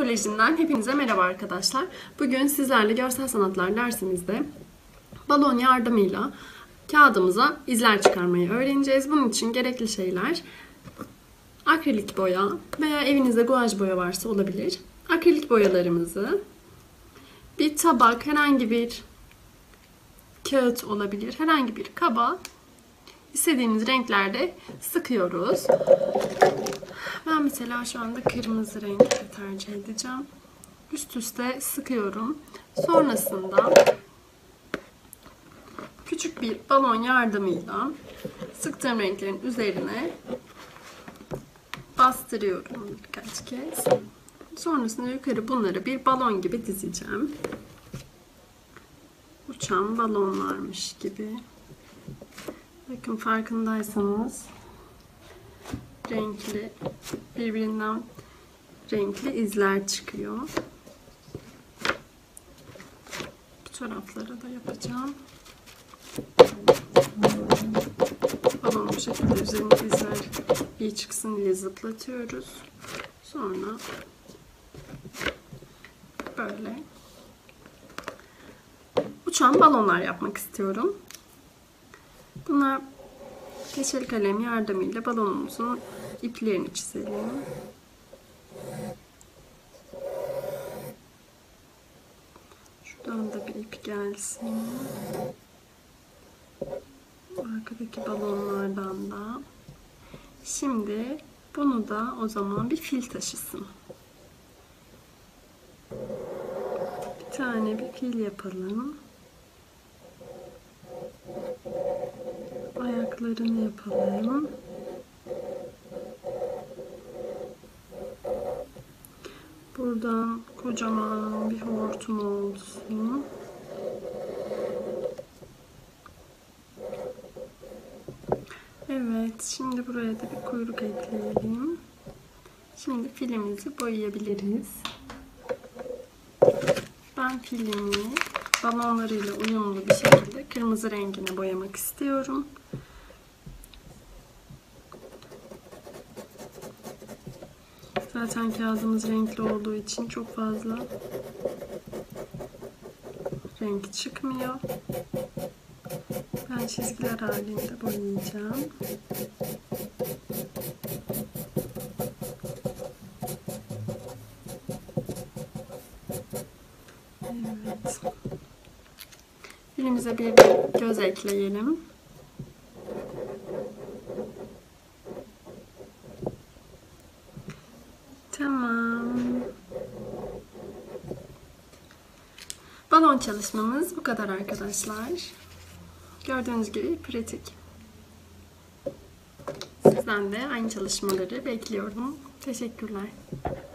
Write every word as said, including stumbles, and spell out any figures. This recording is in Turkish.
Kolejinden hepinize merhaba arkadaşlar. Bugün sizlerle görsel sanatlar dersimizde balon yardımıyla kağıdımıza izler çıkarmayı öğreneceğiz. Bunun için gerekli şeyler akrilik boya veya evinizde guaj boya varsa olabilir. Akrilik boyalarımızı bir tabak, herhangi bir kağıt olabilir, herhangi bir kaba istediğimiz renklerde sıkıyoruz. Ben mesela şu anda kırmızı rengi tercih edeceğim. Üst üste sıkıyorum. Sonrasında küçük bir balon yardımıyla sıktığım renklerin üzerine bastırıyorum birkaç kez. Sonrasında yukarı bunları bir balon gibi dizeceğim. Uçan balonlarmış gibi. Bakın farkındaysanız renkli, birbirinden renkli izler çıkıyor. Bu taraflara da yapacağım. Balonu bu şekilde üzerine izler iyi çıksın diye zıplatıyoruz. Sonra böyle uçan balonlar yapmak istiyorum. Bunlar keçeli kalem yardımıyla balonumuzun iplerini çizelim. Şuradan da bir ip gelsin. Arkadaki balonlardan da. Şimdi bunu da o zaman bir fil taşısın. Bir tane bir fil yapalım. Ayaklarını yapalım. Buradan kocaman bir hortum olsun. Evet, şimdi buraya da bir kuyruk ekleyelim. Şimdi filimizi boyayabiliriz. Ben filimi balonlarıyla uyumlu bir şekilde kırmızı rengine boyamak istiyorum. Zaten kağıdımız renkli olduğu için çok fazla renk çıkmıyor. Ben çizgiler halinde boyayacağım. Evet. Filimize bir göz ekleyelim. Tamam. Balon çalışmamız bu kadar arkadaşlar. Gördüğünüz gibi pratik. Sizden de aynı çalışmaları bekliyorum. Teşekkürler.